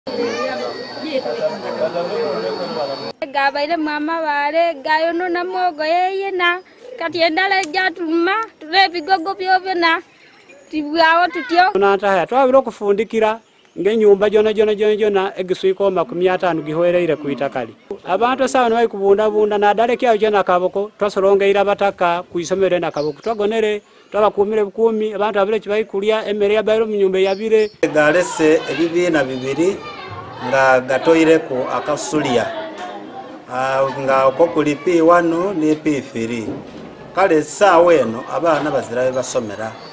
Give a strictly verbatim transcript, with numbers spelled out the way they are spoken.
Gabaile mama wale gayo no namogo yena katienda le jatuma tulepi gogo byovena tibwawo tutyo nanta haya twabiro kufundikira ngenyumba jona jona jona jona egiswiko makumi atano gihoereire kuitakali abantu sawa nwayi kubunda bunda na dale kyayo jana kaboko twasorongeira bataka kuisomere na kaboko twagonere twabakumire bukumi abantu abire kibayi kulia emere ya bayiro munyumba yabire galese ebibina bibiri nga gatoire ku akasulia nga okokuli P one ne P three kale sawa eno abana bazira basomera